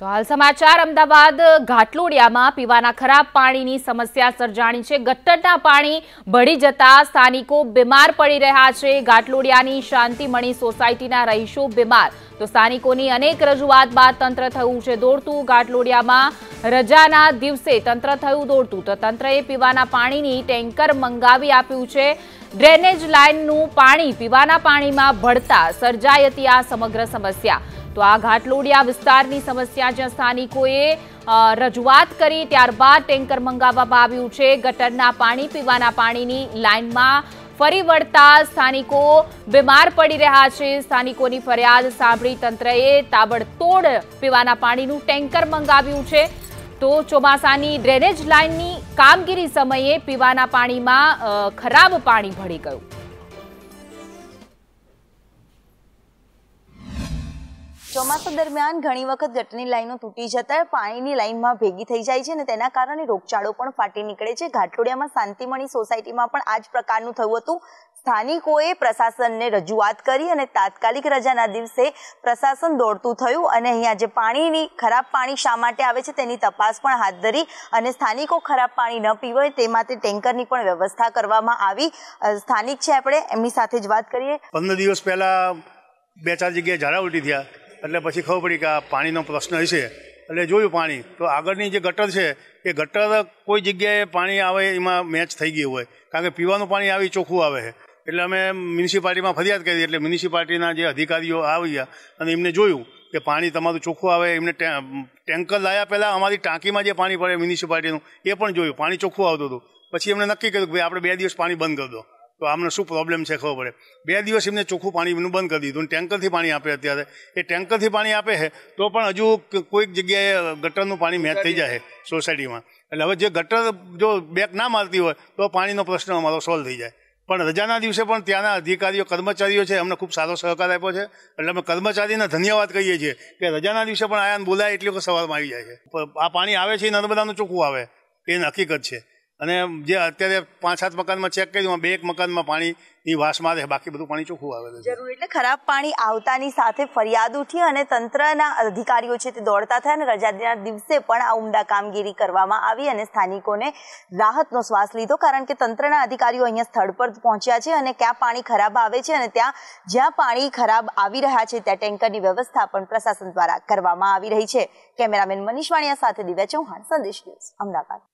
તો હાલ સમાચાર અમદાવાદ ઘાટલોડિયામાં પીવાના ખરાબ પાણીની સમસ્યા સર્જાણી છે। ગટરના પાણી ભળી જતા સ્થાનિકો બીમાર પડી રહ્યા છે। ઘાટલોડિયાની શાંતિમણી સોસાયટીના રહીશો બીમાર, તો સ્થાનિકોની અનેક રજૂઆત બાદ તંત્ર થયું છે દોડતું। ઘાટલોડિયામાં રજાના દિવસે તંત્ર થયું દોડતું, તો તંત્રએ પીવાના પાણીની ટેન્કર મંગાવી આપ્યું છે। ડ્રેનેજ લાઇનનું પાણી પીવાના પાણીમાં ભળતા સર્જાઈ હતી આ સમગ્ર સમસ્યા। તો આ ઘાટલોડિયા વિસ્તારની સમસ્યા જ્યાં સ્થાનિકોએ રજૂઆત કરી ત્યારબાદ ટેન્કર મંગાવવામાં આવ્યું છે। ગટરના પાણી પીવાના પાણીની લાઇનમાં ફરી વળતા સ્થાનિકો બીમાર પડી રહ્યા છે। સ્થાનિકોની ફરિયાદ સાંભળી તંત્રએ તાબડતોડ પીવાના પાણીનું ટેન્કર મંગાવ્યું છે। તો ચોમાસાની ડ્રેનેજ લાઇનની કામગીરી સમયે પીવાના પાણીમાં ખરાબ પાણી ભળી ગયું। ચોમાસા દરમિયાન ઘણી વખત ગટરની લાઈનો તૂટી જતા પાણીની લાઈનમાં ભેગી થઈ જાય છે અને તેના કારણે રોગચાળો પણ ફાટી નીકળે છે। ઘાટલોડિયામાં શાંતિમણી સોસાયટીમાં પણ આ જ પ્રકારનું થયું હતું। સ્થાનિકોએ પ્રશાસનને રજૂઆત કરી અને તાત્કાલિક રજાના દિવસે પ્રશાસન દોડતું થયું અને અહીંયા જે પાણીની ખરાબ પાણી શા માટે આવે છે તેની તપાસ પણ હાથ ધરી અને સ્થાનિકો ખરાબ પાણી ન પીવે તે માટે ટેન્કરની પણ વ્યવસ્થા કરવામાં આવી। સ્થાનિક છે આપણે એમની સાથે જ વાત કરીએ। 15 દિવસ પહેલા 2-4 જગ્યાએ ઝાડા ઉલટી થયા એટલે પછી ખબર પડી કે આ પાણીનો પ્રશ્ન હશે એટલે જોયું પાણી તો આગળની જે ગટર છે એ ગટર કોઈ જગ્યાએ પાણી આવે એમાં મેચ થઈ ગયું હોય, કારણ કે પીવાનું પાણી આવી ચોખ્ખું આવે છે। એટલે અમે મ્યુનિસિપાલિટીમાં ફરિયાદ કરી એટલે મ્યુનિસિપાલિટીના જે અધિકારીઓ આવ્યા અને એમને જોયું કે પાણી તમારું ચોખ્ખું આવે। એમને ટેન્કર લાવ્યા પહેલાં અમારી ટાંકીમાં જે પાણી પડે મ્યુનિસિપાલિટીનું એ પણ જોયું, પાણી ચોખ્ખું આવતું હતું। પછી એમને નક્કી કર્યું કે ભાઈ આપણે 2 દિવસ પાણી બંધ કરી દો, તો આમને શું પ્રોબ્લેમ છે ખબર પડે। 2 દિવસ એમને ચોખ્ખું પાણી બંધ કરી દીધું, ટેન્કરથી પાણી આપે। અત્યારે એ ટેન્કરથી પાણી આપે છે તો પણ હજુ કોઈક જગ્યાએ ગટરનું પાણી મેચ થઈ જાય છે સોસાયટીમાં। એટલે હવે જે ગટર જો બેક ના મારતી હોય તો પાણીનો પ્રશ્ન અમારો સોલ્વ થઈ જાય। પણ રજાના દિવસે પણ ત્યાંના અધિકારીઓ કર્મચારીઓ છે અમને ખૂબ સારો સહકાર આપ્યો છે, એટલે અમે કર્મચારીને ધન્યવાદ કહીએ છીએ કે રજાના દિવસે પણ આયાને બોલાય એટલી વખત સવારમાં આવી જાય છે। આ પાણી આવે છે એ નર્મદાનું ચોખ્ખું આવે એ હકીકત છે। અને જે અત્યારે 5-7 મકાનમાં ચેક કર્યું 2 મકાનમાં પાણીની વાસ મારે, બાકી બધું પાણી ચોખ્ખું આવે છે। જરૂર એટલે ખરાબ પાણી આવતાની સાથે ફરિયાદ ઉઠી અને તંત્રના અધિકારીઓ છે તે દોડતા થયા અને રજાના દિવસે પણ આ ઉમદા કામગીરી કરવામાં આવી અને સ્થાનિકોને રાહતનો શ્વાસ લીધો, કારણ કે તંત્રના અધિકારીઓ અહીંયા સ્થળ પર પહોંચ્યા છે અને ક્યાં પાણી ખરાબ આવે છે અને જ્યાં પાણી ખરાબ આવી રહ્યા છે ત્યાં ટેન્કરની વ્યવસ્થા પણ પ્રશાસન દ્વારા કરવામાં આવી રહી છે। કેમેરામેન મનીષ વાણિયા સાથે દિવ્યા ચૌહાણ, સંદેશ ન્યૂઝ, અમદાવાદ।